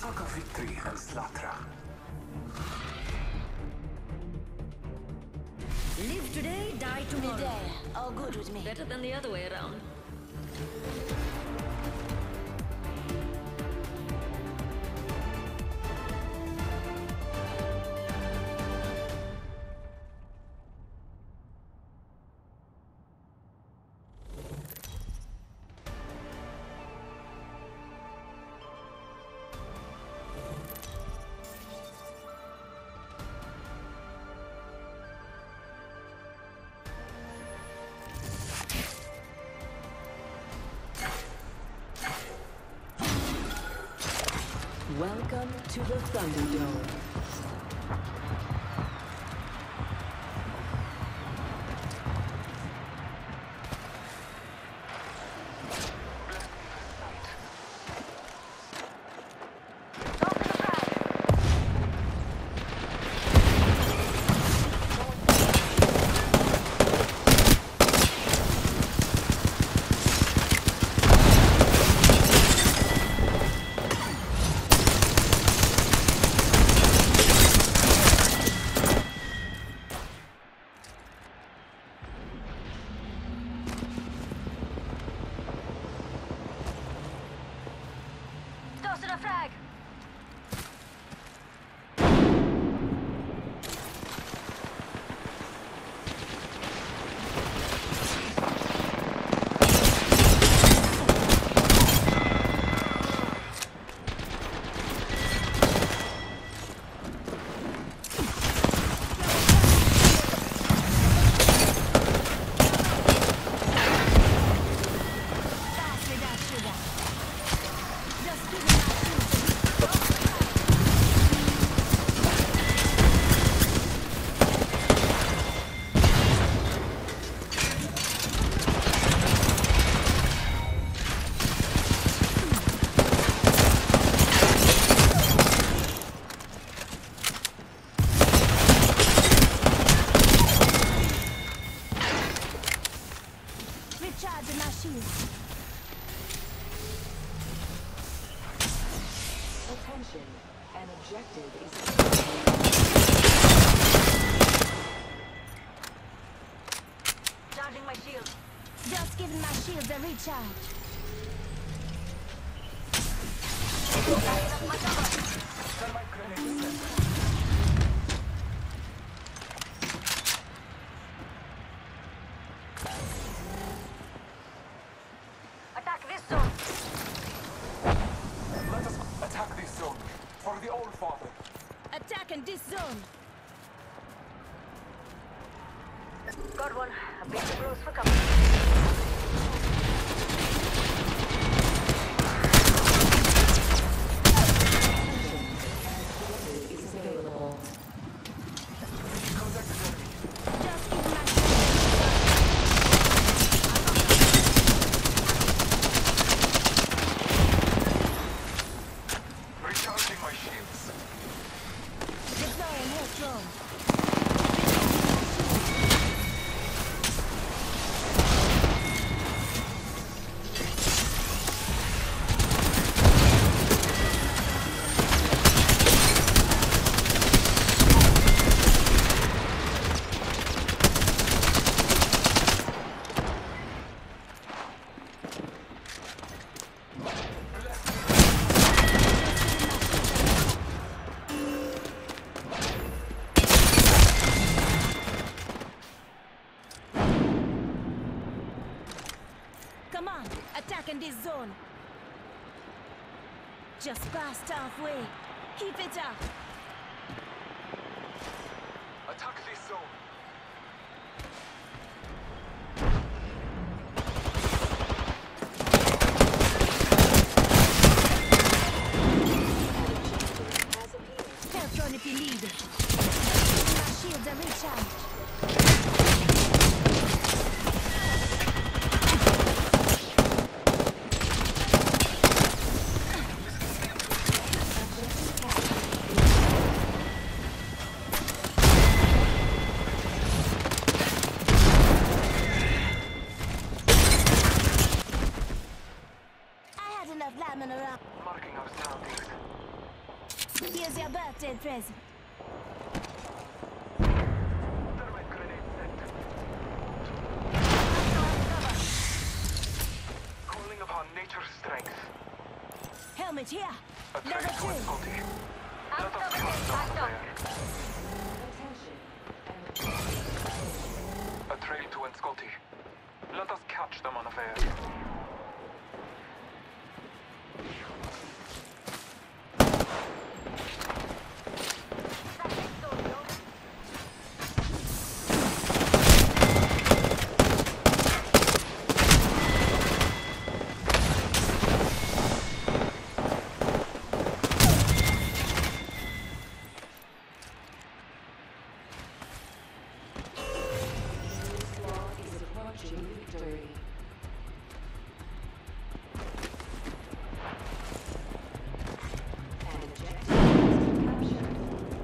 Saga victory and slaughter. Live today, die tomorrow. Midday, all good with me. Better than the other way around. Welcome to the Thunderdome. Attention, an objective is... Charging my shield. Just giving my shields a recharge. Attack this zone. Let us attack this zone for the Old Father. Attacking this zone. Got one. A bit too close for cover. Recharging my shields. Deploying health drone. Come on, attacking this zone. Just past halfway. Keep it up. Attack this zone. Health drone if you need it. My shields are recharged. Care birthday present. Thermite grenade sent. Calling upon nature's strength. Helmet here. A Level trace to 2. Scotty. Let us catch them unaware. Attention. And A trail to Scotty. Let us catch them unaware. squad is approaching victory. An objective is captured.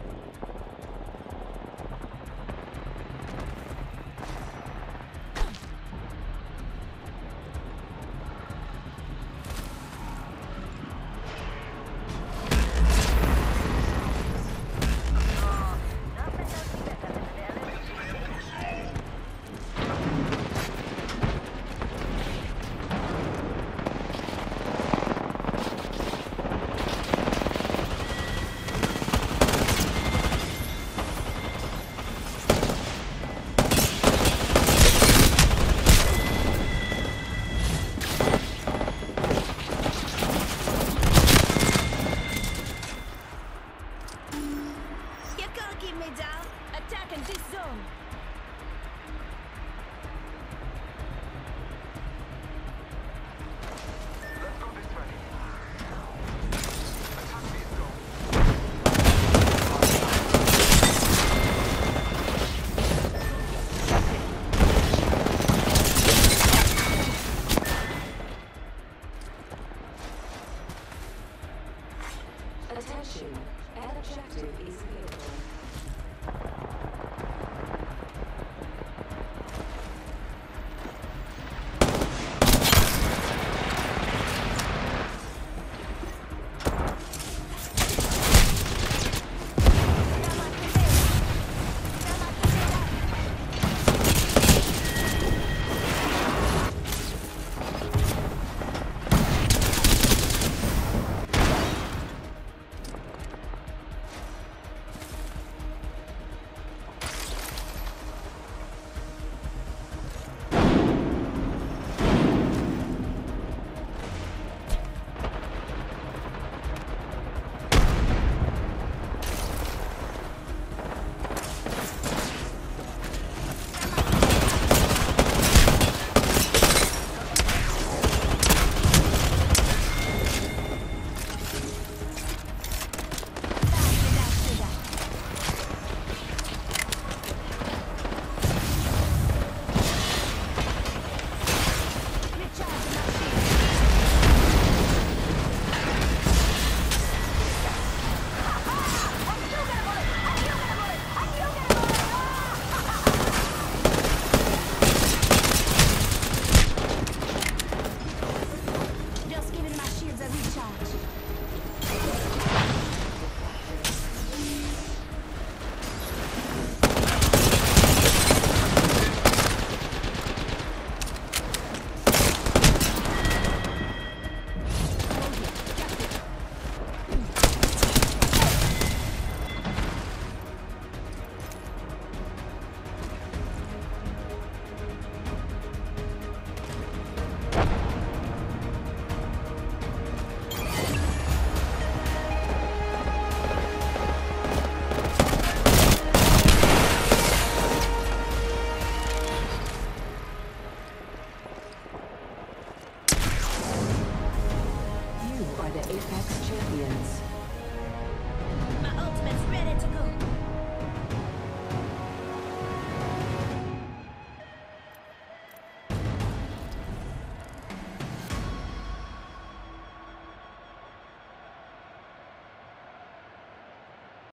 You can't keep me down. Attacking this zone. Let's go this way. Attack this zone. Attention. An objective is available. Just giving my shields a recharge. You are the Apex champions. My ultimate's ready to go.